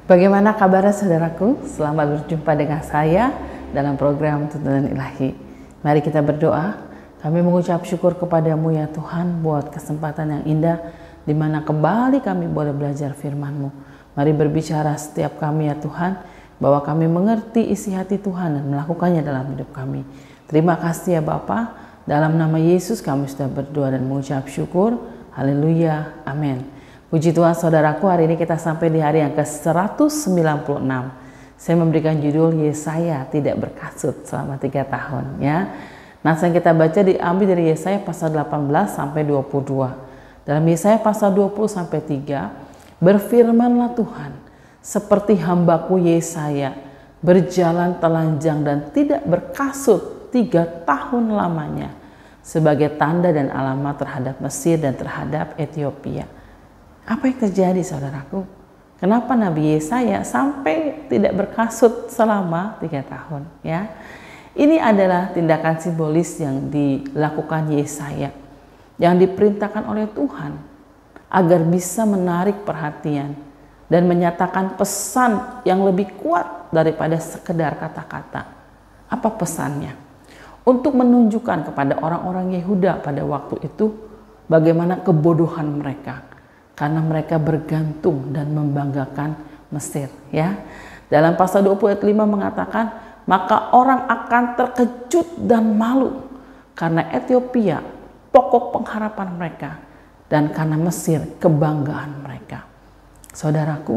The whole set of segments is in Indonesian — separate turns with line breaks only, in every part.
Bagaimana kabarnya saudaraku? Selamat berjumpa dengan saya dalam program Tuntunan Ilahi. Mari kita berdoa. Kami mengucap syukur kepadamu ya Tuhan buat kesempatan yang indah di mana kembali kami boleh belajar firman-Mu. Mari berbicara setiap kami ya Tuhan bahwa kami mengerti isi hati Tuhan dan melakukannya dalam hidup kami. Terima kasih ya Bapa. Dalam nama Yesus kami sudah berdoa dan mengucap syukur. Haleluya. Amin. Puji Tuhan saudaraku, hari ini kita sampai di hari yang ke-196. Saya memberikan judul Yesaya tidak berkasut selama 3 tahun ya. Nah, yang kita baca diambil dari Yesaya pasal 18 sampai 22. Dalam Yesaya pasal 20 sampai 3, berfirmanlah Tuhan, seperti hambaku Yesaya berjalan telanjang dan tidak berkasut 3 tahun lamanya sebagai tanda dan alamat terhadap Mesir dan terhadap Ethiopia. Apa yang terjadi saudaraku? Kenapa Nabi Yesaya sampai tidak berkasut selama 3 tahun ya? Ini adalah tindakan simbolis yang dilakukan Yesaya yang diperintahkan oleh Tuhan agar bisa menarik perhatian dan menyatakan pesan yang lebih kuat daripada sekedar kata-kata. Apa pesannya? Untuk menunjukkan kepada orang-orang Yehuda pada waktu itu bagaimana kebodohan mereka. Karena mereka bergantung dan membanggakan Mesir ya. Dalam pasal 20 ayat 5 mengatakan, maka orang akan terkejut dan malu karena Ethiopia pokok pengharapan mereka dan karena Mesir kebanggaan mereka. Saudaraku,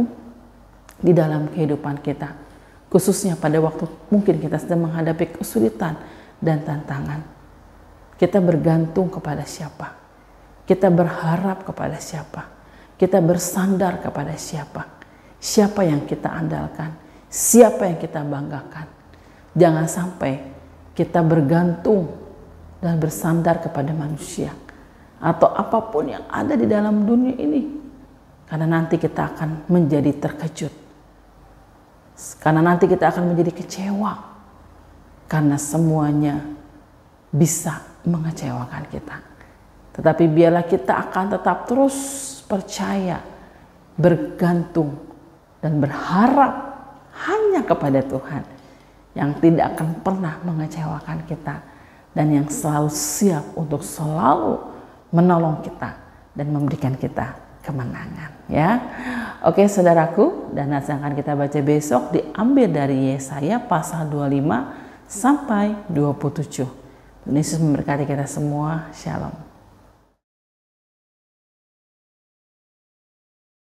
di dalam kehidupan kita, khususnya pada waktu mungkin kita sedang menghadapi kesulitan dan tantangan, kita bergantung kepada siapa? Kita berharap kepada siapa? Kita bersandar kepada siapa? Siapa yang kita andalkan? Siapa yang kita banggakan? Jangan sampai kita bergantung dan bersandar kepada manusia atau apapun yang ada di dalam dunia ini. Karena nanti kita akan menjadi terkejut. Karena nanti kita akan menjadi kecewa. Karena semuanya bisa mengecewakan kita. Tetapi biarlah kita akan tetap terus percaya, bergantung, dan berharap hanya kepada Tuhan yang tidak akan pernah mengecewakan kita dan yang selalu siap untuk selalu menolong kita dan memberikan kita kemenangan ya. Oke saudaraku, dan yang akan kita baca besok diambil dari Yesaya pasal 25 sampai 27. Yesus memberkati kita semua. Shalom.